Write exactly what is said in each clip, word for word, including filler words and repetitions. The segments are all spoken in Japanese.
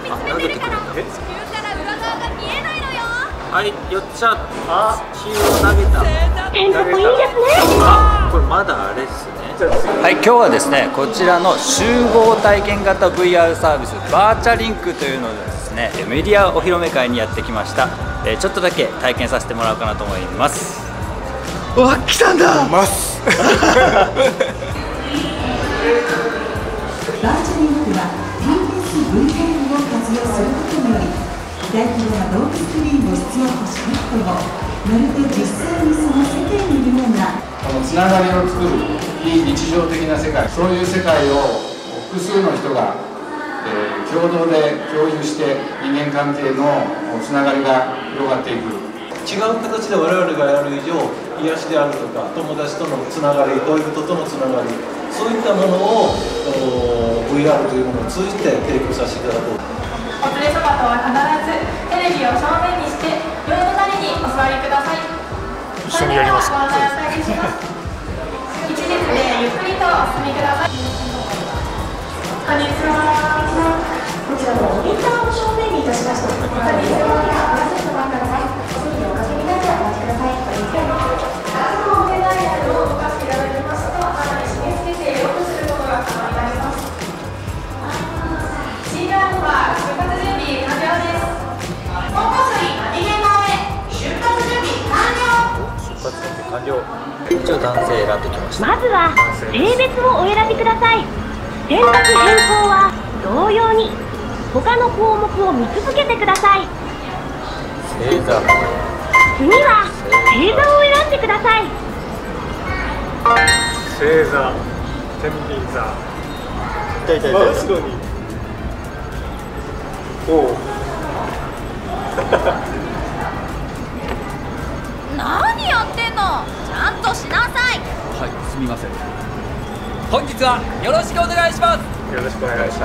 見つめてるから地球から裏側が見えないのよ。はい、よっちゃあ地球を投げた。 天国いいですね。 あ、これまだあれですね。 はい、今日はですねこちらの集合体験型 ブイアール サービスバーチャリンクというのでですねメディアお披露目会にやってきました。えー、ちょっとだけ体験させてもらおうかなと思います。うわ、来たんだますバーチャリンクは ティービーエスブイアール を活用することにより大規模なロードスクリーンを必要としなくてもまるで実際にその世界にいるようなこのつながりを作る非日常的な世界、そういう世界を複数の人が、えー、共同で共有して人間関係のつながりが広がっていく。 違う形で我々がやる以上、癒しであるとか友達とのつながり、恋人とのつながり、そういったものを ブイアール というものを通じて提供させていただこう。 お連れ様とは必ずテレビを正面にして両隣にお座りください。 一緒にやります。 ご案内をお伝えします。一列でゆっくりとお進みください。こんにちは。こちらのモニターを正面にいたしました。こんにちは。皆様からお席におかけになってお待ちください。こんにちは。このお願いを動かしていただきますと、頭に締め付けてよくすることが可能になります。シーラームは出発準備完了です。本コスリにげんまえ出発準備完了。 出発準備完了。一応男性選んできました。 まずは性別をお選びください。選択変更は同様に他の項目を見続けてください。 星座。 次は星座を選んでください。 星座、天秤座。 いたいたいた。 あ、すごい。おお。 何やってんの。ちゃんとしなさい。 はい、すみません。本日はよろしくお願いします。 よろしくお願いします。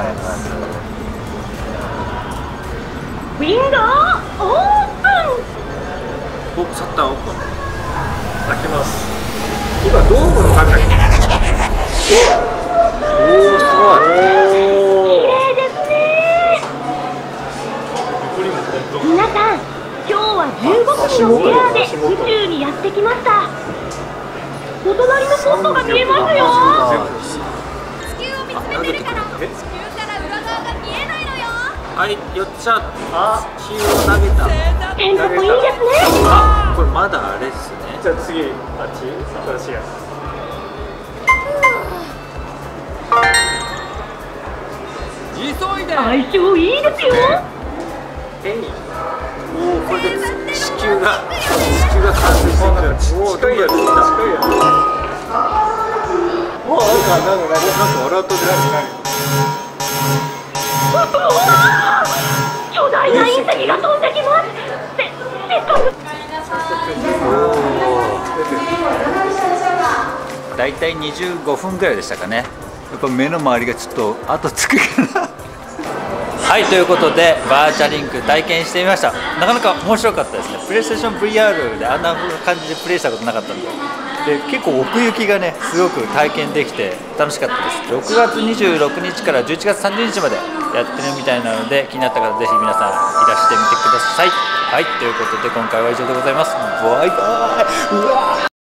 ウィンドウオープン。 お、シャッターオープン。 開けます。今ドームの中に。 おお、すごい。 綺麗ですね。皆さん、今日はじゅうご組のペアで宇宙にやってきました。お隣のポットが見えますよ。 地球を見つめてるから地球から裏側が見えないのよ。はい、よっちゃあ地球を投げた。 天国いいですね。 あ、これまだあれですね。 じゃあ次、あっち、新しいやつ。 急いで。 相性いいですよ。 おお、これで地球が地球が完成してきた。 近いやつ、近いやつ。もうなんかなんかなんか笑うと何何。 巨大な隕石が飛んできます。せ、せっかく。 だいたいにじゅうごふんぐらいでしたかね。やっぱ目の周りがちょっと後つくかな。はい、ということでバーチャリンク体験してみました。なかなか面白かったですね。プレイステーション ブイアール であんな感じでプレイしたことなかったんで、で結構奥行きがねすごく体験できて楽しかったです。ろくがつにじゅうろくにちからじゅういちがつさんじゅうにちまでやってるみたいなので、気になった方ぜひ皆さんいらしてみてください。はい、ということで今回は以上でございます。バイバーイ。うわー。